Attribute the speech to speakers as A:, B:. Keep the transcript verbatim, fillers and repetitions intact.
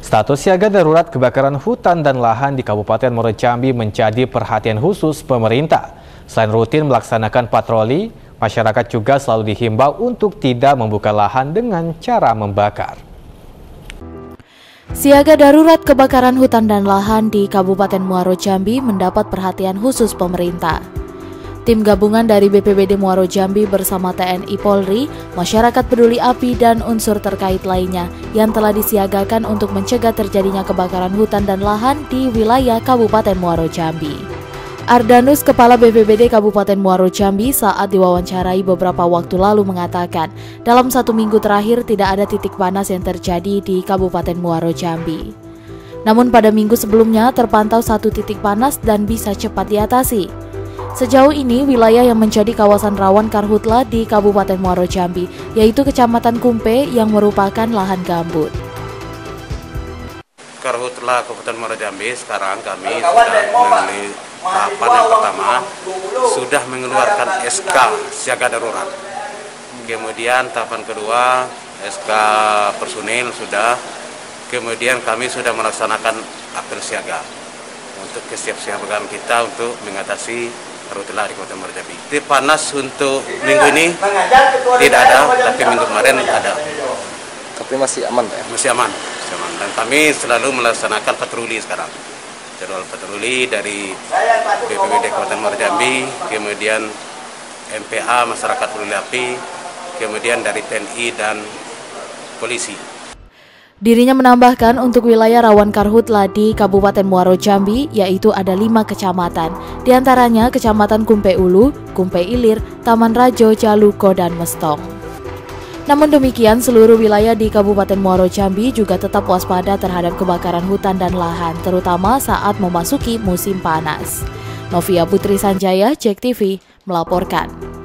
A: Status siaga darurat kebakaran hutan dan lahan di Kabupaten Muaro Jambi menjadi perhatian khusus pemerintah. Selain rutin melaksanakan patroli, masyarakat juga selalu dihimbau untuk tidak membuka lahan dengan cara membakar.
B: Siaga darurat kebakaran hutan dan lahan di Kabupaten Muaro Jambi mendapat perhatian khusus pemerintah. Tim gabungan dari B P B D Muaro Jambi bersama T N I Polri, masyarakat peduli api dan unsur terkait lainnya yang telah disiagakan untuk mencegah terjadinya kebakaran hutan dan lahan di wilayah Kabupaten Muaro Jambi. Ardanus, Kepala B P B D Kabupaten Muaro Jambi saat diwawancarai beberapa waktu lalu mengatakan, dalam satu minggu terakhir tidak ada titik panas yang terjadi di Kabupaten Muaro Jambi. Namun pada minggu sebelumnya terpantau satu titik panas dan bisa cepat diatasi. Sejauh ini, wilayah yang menjadi kawasan rawan karhutla di Kabupaten Muaro Jambi, yaitu Kecamatan Kumpe yang merupakan lahan gambut.
C: Karhutla Kabupaten Muaro Jambi sekarang kami sudah melalui tahapan yang pertama, sudah mengeluarkan S K siaga darurat. Kemudian tahapan kedua, S K personil sudah. Kemudian kami sudah melaksanakan apel siaga untuk kesiapsiagaan kita untuk mengatasi karhutla di Kabupaten Muaro Jambi. Titik panas untuk minggu ini tidak ada, tapi minggu kemarin ada.
D: Tapi masih aman, Pak?
C: Masih aman, masih aman. Dan kami selalu melaksanakan patroli sekarang. Jadwal patroli dari B P B D Kabupaten Muaro Jambi, kemudian M P A Masyarakat Peduli Api, kemudian dari T N I dan polisi.
B: Dirinya menambahkan untuk wilayah rawan karhutla di Kabupaten Muaro Jambi yaitu ada lima kecamatan, diantaranya Kecamatan Kumpe Ulu, Kumpe Ilir, Taman Rajo, Jaluko, dan Mestong. Namun demikian, seluruh wilayah di Kabupaten Muaro Jambi juga tetap waspada terhadap kebakaran hutan dan lahan, terutama saat memasuki musim panas. Novia Putri Sanjaya, Jek T V, melaporkan.